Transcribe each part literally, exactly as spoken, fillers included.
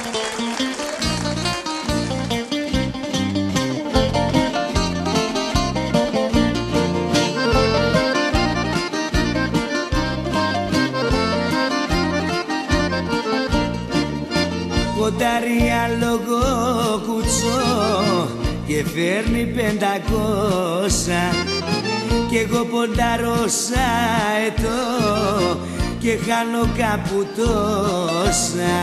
Κοντάρει άλογο κουτσό και φέρνει πεντακόσια κι εγώ ποντάρω ετώ και χάνω κάπου τόσα.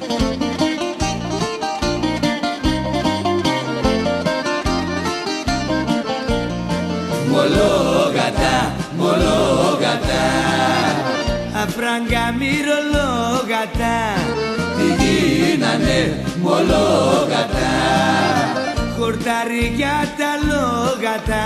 Μολόγατα, μολόγατα, αφράγκα μυρολόγατα, τι γίνανε μολόγατα, χορταριά τα λόγατα.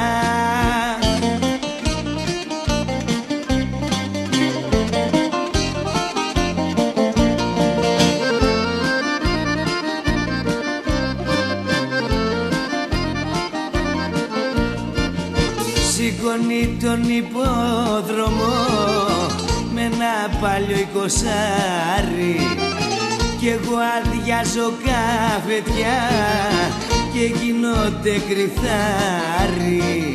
Σηκώνει τον υπόδρομο με ένα παλιό εικοσάρι κι εγώ αδειάζω καφετιά και γινόται κρυθάρι.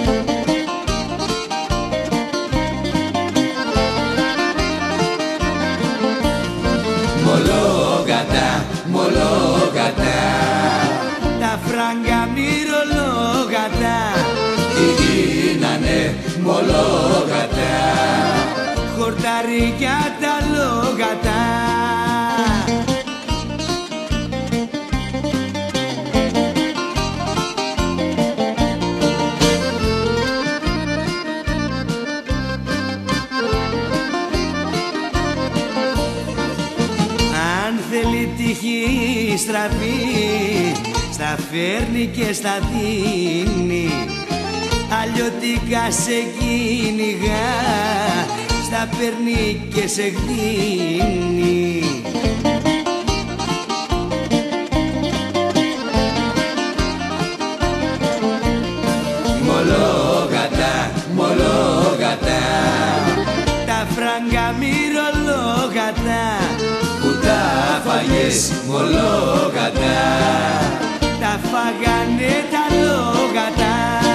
Μολόγατα, μολόγατα, τα φράγκα μυρολόγατα, τι γίνανε μολόγατα, χορταριά τα λόγατα. Αν θέλει τύχη στραβή, στα φέρνει και στα δίνει, αλλιώτικα σε κυνηγά, στα παίρνει και σε γδίνει. Μολόγατα, μολόγατα, τα φράγκα μυρολόγατα, που τα φάγες μολόγατα, τα φάγανε τα λόγατα.